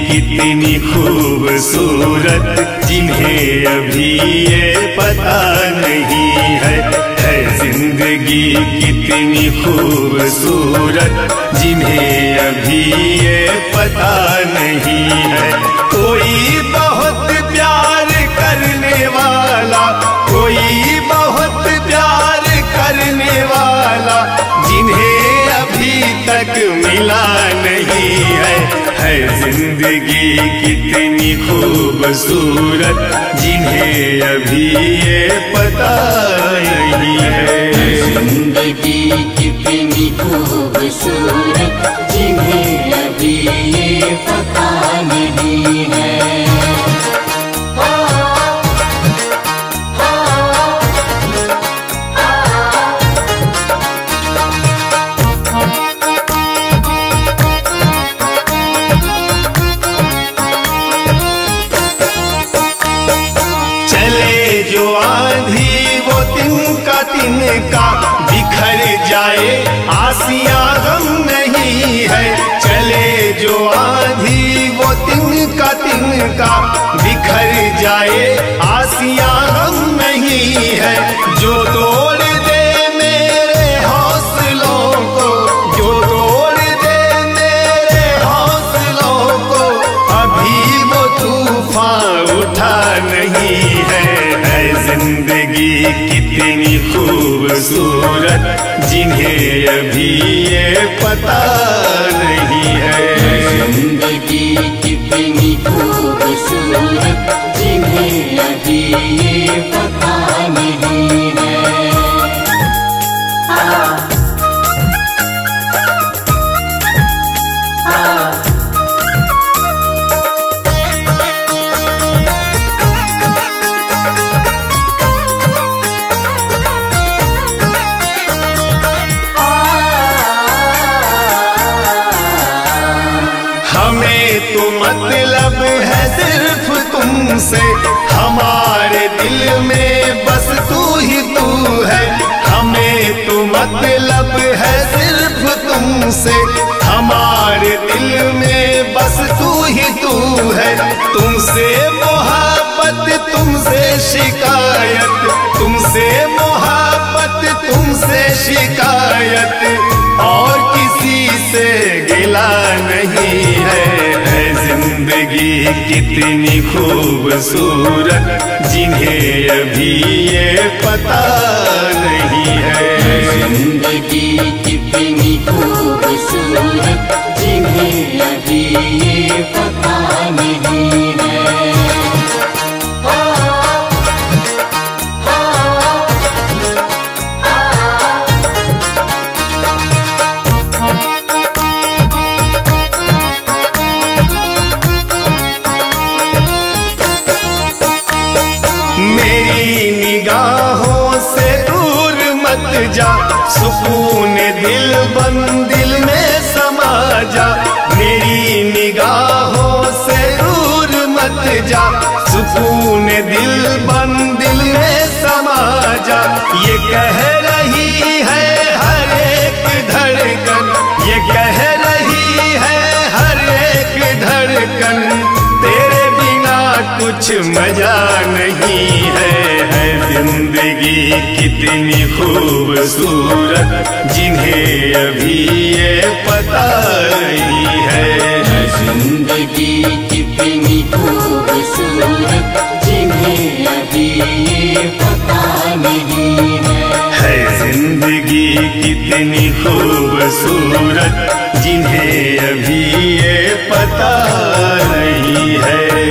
कितनी खूबसूरत जिन्हें अभी ये पता नहीं है जिंदगी कितनी खूबसूरत जिन्हें अभी ये पता नहीं है। कोई बहुत प्यार करने वाला, कोई बहुत प्यार करने वाला जिन्हें अभी तक मिला नहीं है जिंदगी कितनी खूबसूरत जिन्हें अभी ये पता नहीं है। जिंदगी कितनी खूबसूरत जिन्हें अभी ये पता नहीं है। जो आंधी वो तिनका तिनका बिखर जाए आसियां गम नहीं है। चले जो आंधी वो तिनका तिनका बिखर जाए आसियां गम नहीं है। जो तोड़ दे मेरे हौसलों को, जो तोड़ दे मेरे हौसलों को अभी वो तूफान उठा नहीं है। जिंदगी कितनी खूबसूरत जिन्हें अभी ये पता नहीं है। जिंदगी कितनी खूबसूरत जिन्हें अभी ये पता नहीं है। हमें तो मतलब है सिर्फ तुमसे, हमारे दिल में बस तू ही तू है। हमें तो मतलब है सिर्फ तुमसे, हमारे दिल में बस तू ही तू है। तुमसे मोहब्बत, तुमसे शिकायत, तुमसे मोहब्बत, तुमसे शिकायत और किसी से गिला नहीं है। जिंदगी कितनी खूबसूरत जिन्हें अभी ये पता नहीं है। जिंदगी कितनी खूबसूरत जिन्हें अभी ये पता नहीं है। मेरी निगाहों से दूर मत जा, सुकून दिल दिल में समा जा। मेरी निगाहों से दूर मत जा, सुकून दिल में समा जा। ये कह रही है हर एक धड़कन, ये कह रही है हर एक धड़कन तेरे बिना कुछ मजा नहीं है। जिंदगी कितनी खूबसूरत जिन्हें अभी ये पता नहीं है। जिंदगी कितनी खूबसूरत जिन्हें अभी ये पता नहीं है। जिंदगी कितनी खूबसूरत जिन्हें अभी ये पता नहीं है।